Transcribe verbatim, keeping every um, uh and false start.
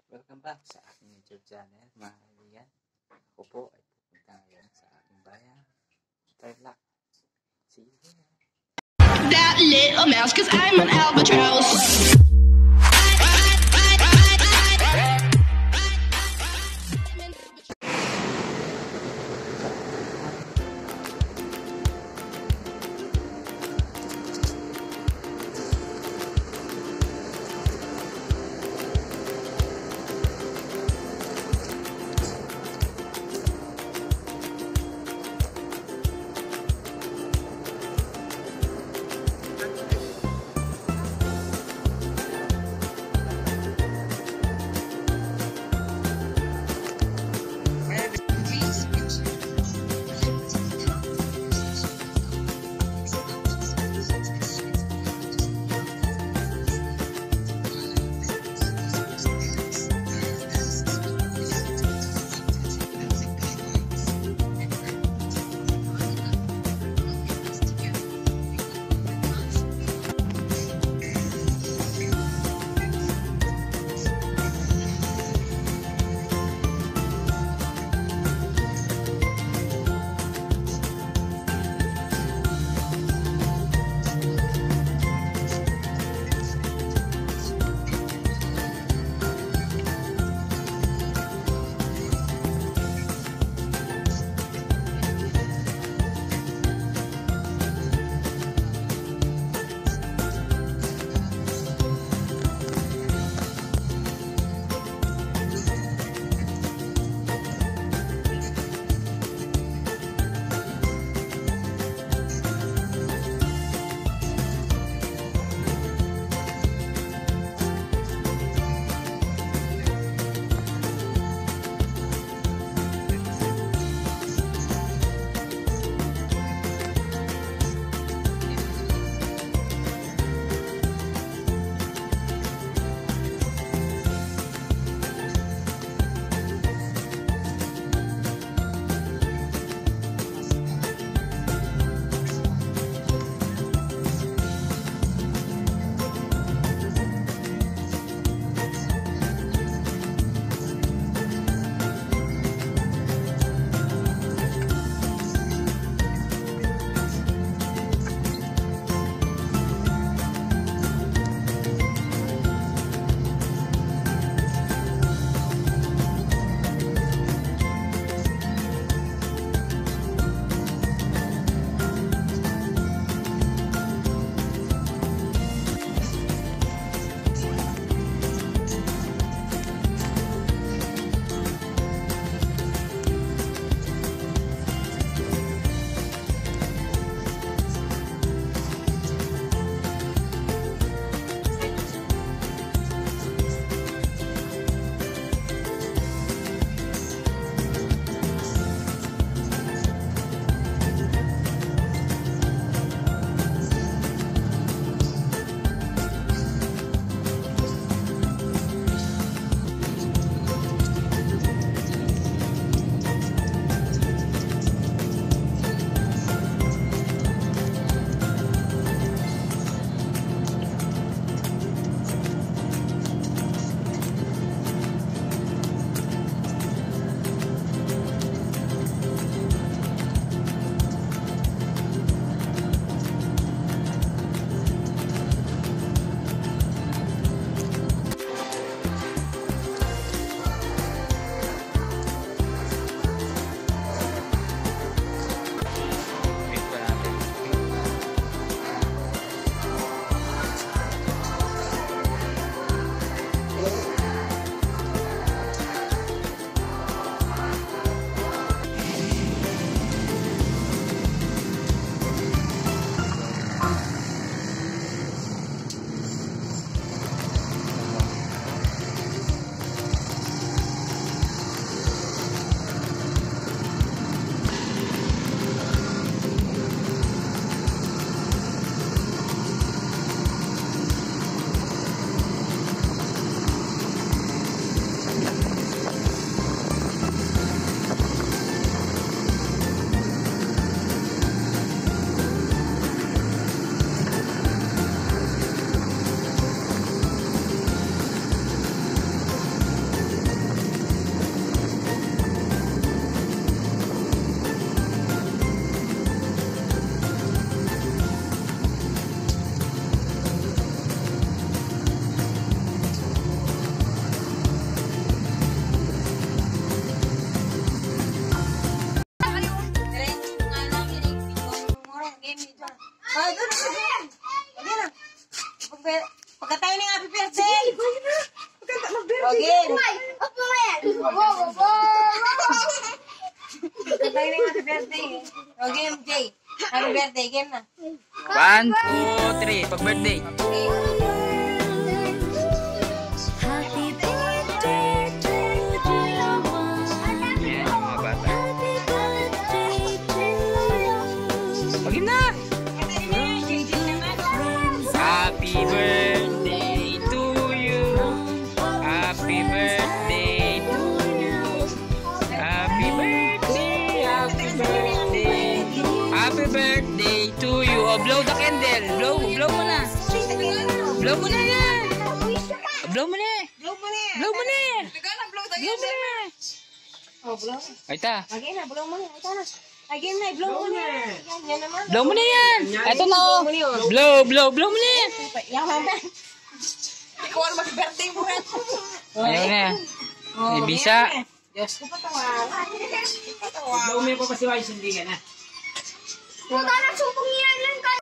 Welcome back sa aking YouTube channel, mga kaibigan. Ako po ay pupunta ngayon sa aking bayan, Tarlac. See you there. That little mouse, cause I'm an albatross. birthday. Pagkatayo ng happy birthday. Pagkata mag-birthday. Okay. Opo mo yan. Pagkatayo ng happy birthday. Okay, Jay. Happy birthday. Game na. One, two, three. Pag-birthday. Okay. Yan, yung mga bata. Pagin na! Happy birthday to you. Happy birthday to you. Happy birthday, happy birthday. Happy birthday to you. Oh, blow the candle. Blow, blow mo na. Blow mo na yan. Blow mo na. Blow mo na. Blow mo na. Ikaw na, blow tayo. Blow mo na. Oh, blow. Ay ta. Again na, blow mo na. Ito na. Again na, blow mo na. Yan, yan naman. Blow mo na yan. Ito na oh. Blow, blow, blow mo na yan. Yan naman. Ikaw ang mag-birthday mo rin. Ayaw na. May bisa. Diyos ko patawa. Patawa. Blow mo yung papasiway, hindi ka na. Puta na, supong yan lang kayo.